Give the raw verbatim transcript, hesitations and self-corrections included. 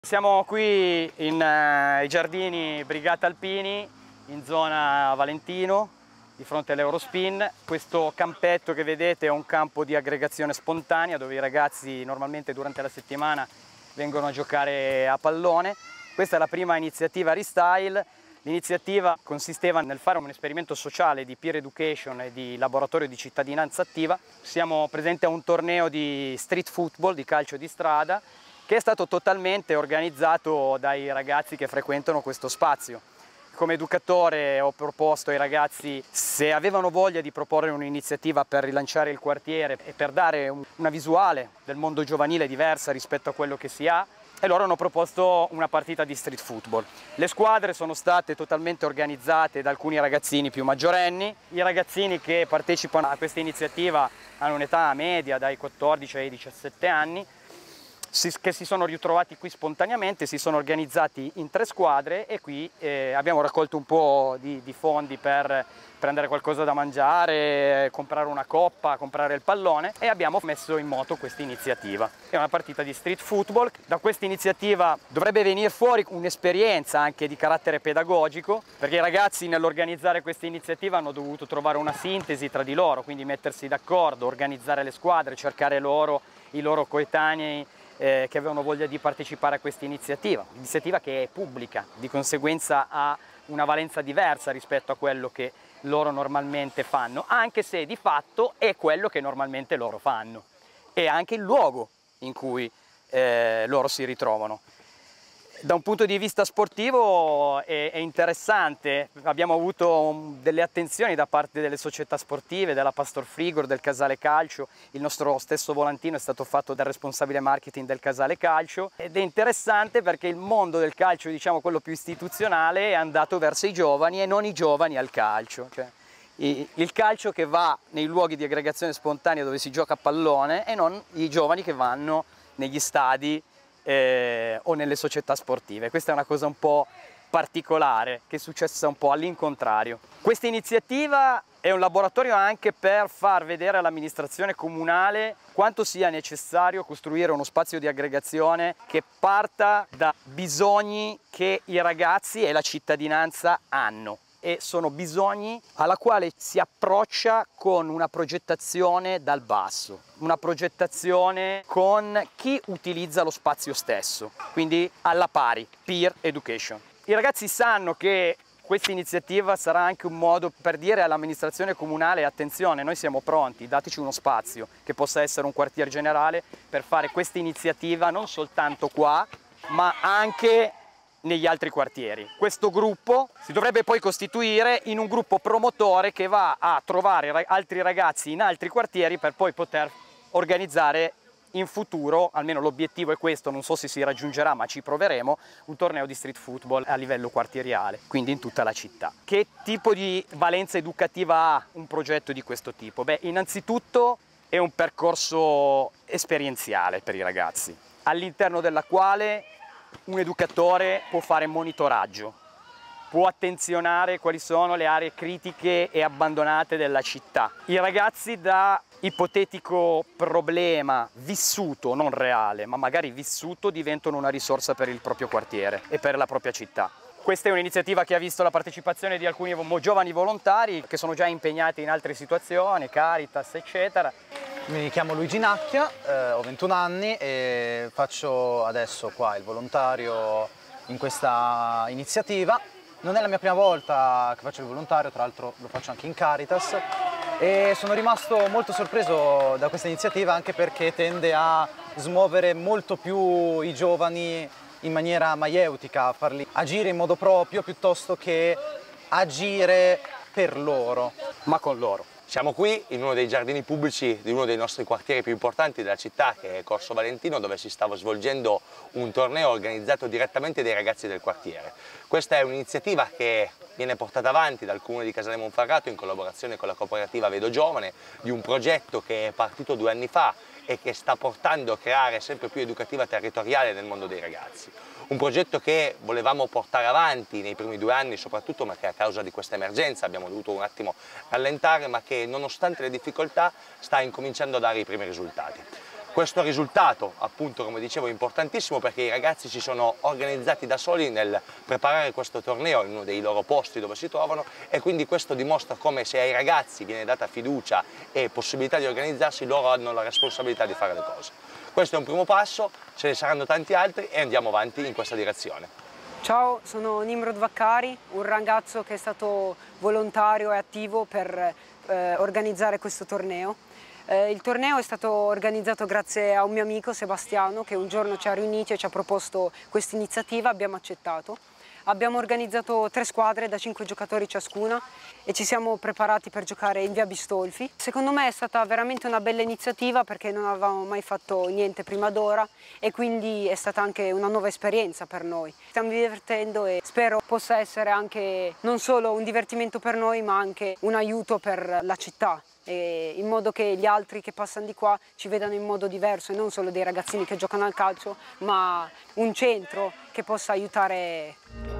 Siamo qui in, uh, ai giardini Brigata Alpini, in zona Valentino, di fronte all'Eurospin. Questo campetto che vedete è un campo di aggregazione spontanea dove i ragazzi normalmente durante la settimana vengono a giocare a pallone. Questa è la prima iniziativa Restyle. L'iniziativa consisteva nel fare un esperimento sociale di peer education e di laboratorio di cittadinanza attiva. Siamo presenti a un torneo di street football, di calcio di strada, che è stato totalmente organizzato dai ragazzi che frequentano questo spazio. Come educatore ho proposto ai ragazzi se avevano voglia di proporre un'iniziativa per rilanciare il quartiere e per dare una visuale del mondo giovanile diversa rispetto a quello che si ha, e loro hanno proposto una partita di street football. Le squadre sono state totalmente organizzate da alcuni ragazzini più maggiorenni. I ragazzini che partecipano a questa iniziativa hanno un'età media dai quattordici ai diciassette anni, che si sono ritrovati qui spontaneamente, si sono organizzati in tre squadre e qui eh, abbiamo raccolto un po' di, di fondi per prendere qualcosa da mangiare, comprare una coppa, comprare il pallone, e abbiamo messo in moto questa iniziativa. È una partita di street football. Da questa iniziativa dovrebbe venire fuori un'esperienza anche di carattere pedagogico, perché i ragazzi nell'organizzare questa iniziativa hanno dovuto trovare una sintesi tra di loro, quindi mettersi d'accordo, organizzare le squadre, cercare loro, i loro coetanei Eh, che avevano voglia di partecipare a questa iniziativa, iniziativa che è pubblica, di conseguenza ha una valenza diversa rispetto a quello che loro normalmente fanno, anche se di fatto è quello che normalmente loro fanno, e anche il luogo in cui eh, loro si ritrovano. Da un punto di vista sportivo è, è interessante, abbiamo avuto um, delle attenzioni da parte delle società sportive, della Pastor Frigor, del Casale Calcio. Il nostro stesso volantino è stato fatto dal responsabile marketing del Casale Calcio, ed è interessante perché il mondo del calcio, diciamo quello più istituzionale, è andato verso i giovani e non i giovani al calcio. Cioè, il calcio che va nei luoghi di aggregazione spontanea dove si gioca a pallone e non i giovani che vanno negli stadi Eh, o nelle società sportive. Questa è una cosa un po' particolare che è successa un po' all'incontrario. Questa iniziativa è un laboratorio anche per far vedere all'amministrazione comunale quanto sia necessario costruire uno spazio di aggregazione che parta da bisogni che i ragazzi e la cittadinanza hanno, e sono bisogni alla quale si approccia con una progettazione dal basso, una progettazione con chi utilizza lo spazio stesso, quindi alla pari, peer education. I ragazzi sanno che questa iniziativa sarà anche un modo per dire all'amministrazione comunale: attenzione, noi siamo pronti, dateci uno spazio che possa essere un quartier generale per fare questa iniziativa non soltanto qua, ma anche negli altri quartieri. Questo gruppo si dovrebbe poi costituire in un gruppo promotore che va a trovare altri ragazzi in altri quartieri per poi poter organizzare in futuro, almeno l'obiettivo è questo, non so se si raggiungerà ma ci proveremo, un torneo di street football a livello quartieriale, quindi in tutta la città. Che tipo di valenza educativa ha un progetto di questo tipo? Beh, innanzitutto è un percorso esperienziale per i ragazzi, all'interno della quale un educatore può fare monitoraggio, può attenzionare quali sono le aree critiche e abbandonate della città. I ragazzi da ipotetico problema vissuto, non reale, ma magari vissuto, diventano una risorsa per il proprio quartiere e per la propria città. Questa è un'iniziativa che ha visto la partecipazione di alcuni giovani volontari che sono già impegnati in altre situazioni, Caritas, eccetera. Mi chiamo Luigi Nacchia, eh, ho ventuno anni e faccio adesso qua il volontario in questa iniziativa. Non è la mia prima volta che faccio il volontario, tra l'altro lo faccio anche in Caritas, e sono rimasto molto sorpreso da questa iniziativa anche perché tende a smuovere molto più i giovani in maniera maieutica, a farli agire in modo proprio piuttosto che agire per loro. Ma con loro. Siamo qui in uno dei giardini pubblici di uno dei nostri quartieri più importanti della città, che è Corso Valentino, dove si stava svolgendo un torneo organizzato direttamente dai ragazzi del quartiere. Questa è un'iniziativa che viene portata avanti dal Comune di Casale Monferrato in collaborazione con la cooperativa Vedo Giovane, di un progetto che è partito due anni fa e che sta portando a creare sempre più educativa territoriale nel mondo dei ragazzi. Un progetto che volevamo portare avanti nei primi due anni soprattutto, ma che a causa di questa emergenza abbiamo dovuto un attimo rallentare, ma che nonostante le difficoltà sta incominciando a dare i primi risultati. Questo risultato, appunto, come dicevo, è importantissimo perché i ragazzi si sono organizzati da soli nel preparare questo torneo in uno dei loro posti dove si trovano, e quindi questo dimostra come, se ai ragazzi viene data fiducia e possibilità di organizzarsi, loro hanno la responsabilità di fare le cose. Questo è un primo passo, ce ne saranno tanti altri e andiamo avanti in questa direzione. Ciao, sono Nimrod Vaccari, un ragazzo che è stato volontario e attivo per eh, organizzare questo torneo. Eh, il torneo è stato organizzato grazie a un mio amico Sebastiano, che un giorno ci ha riuniti e ci ha proposto questa iniziativa, abbiamo accettato. Abbiamo organizzato tre squadre da cinque giocatori ciascuna e ci siamo preparati per giocare in via Bistolfi. Secondo me è stata veramente una bella iniziativa perché non avevamo mai fatto niente prima d'ora e quindi è stata anche una nuova esperienza per noi. Stiamo divertendo e spero possa essere anche non solo un divertimento per noi, ma anche un aiuto per la città, e in modo che gli altri che passano di qua ci vedano in modo diverso e non solo dei ragazzini che giocano al calcio, ma un centro che possa aiutare